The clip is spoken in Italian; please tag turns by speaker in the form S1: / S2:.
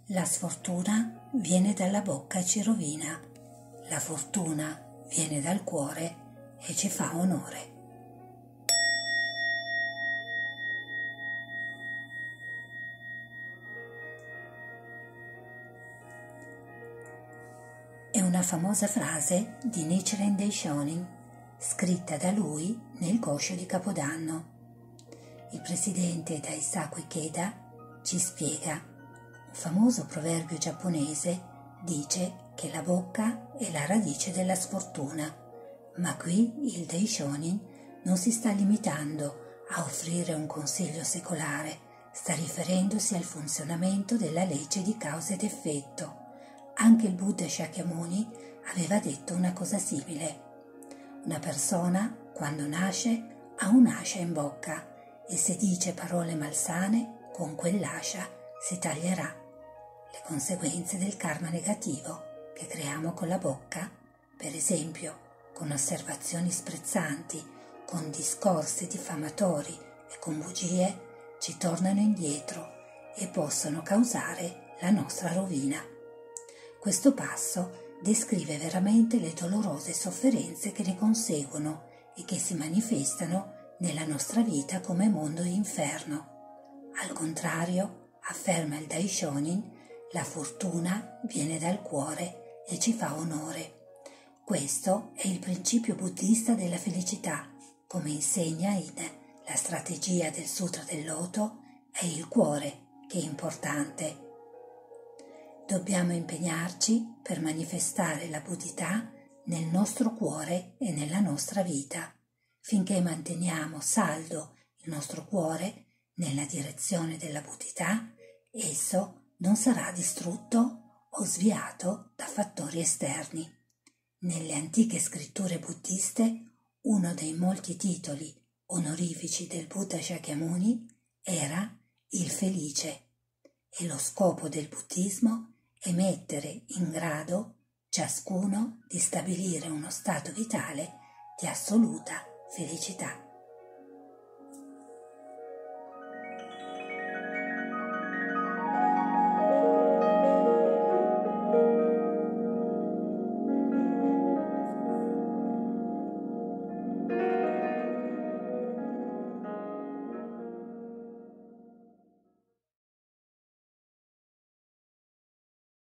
S1: La sfortuna viene dalla bocca e ci rovina, la fortuna viene dal cuore e ci fa onore. È una famosa frase di Nichiren Daishonin, scritta da lui nel Gosho di Capodanno. Il presidente Daisaku Ikeda ci spiega: un famoso proverbio giapponese dice che la bocca è la radice della sfortuna, ma qui il Daishonin non si sta limitando a offrire un consiglio secolare, sta riferendosi al funzionamento della legge di causa ed effetto. Anche il Buddha Shakyamuni aveva detto una cosa simile. Una persona, quando nasce, ha un'ascia in bocca e se dice parole malsane, con quell'ascia si taglierà. Le conseguenze del karma negativo che creiamo con la bocca, per esempio con osservazioni sprezzanti, con discorsi diffamatori e con bugie, ci tornano indietro e possono causare la nostra rovina. Questo passo descrive veramente le dolorose sofferenze che ne conseguono e che si manifestano nella nostra vita come mondo e inferno. Al contrario, afferma il Daishonin, la fortuna viene dal cuore e ci fa onore. Questo è il principio buddista della felicità, come insegna in La strategia del Sutra del Loto, è il cuore che è importante. Dobbiamo impegnarci per manifestare la buddhità nel nostro cuore e nella nostra vita. Finché manteniamo saldo il nostro cuore nella direzione della buddhità, esso non sarà distrutto o sviato da fattori esterni. Nelle antiche scritture buddiste, uno dei molti titoli onorifici del Buddha Shakyamuni era il felice, e lo scopo del buddismo è mettere in grado ciascuno di stabilire uno stato vitale di assoluta felicità.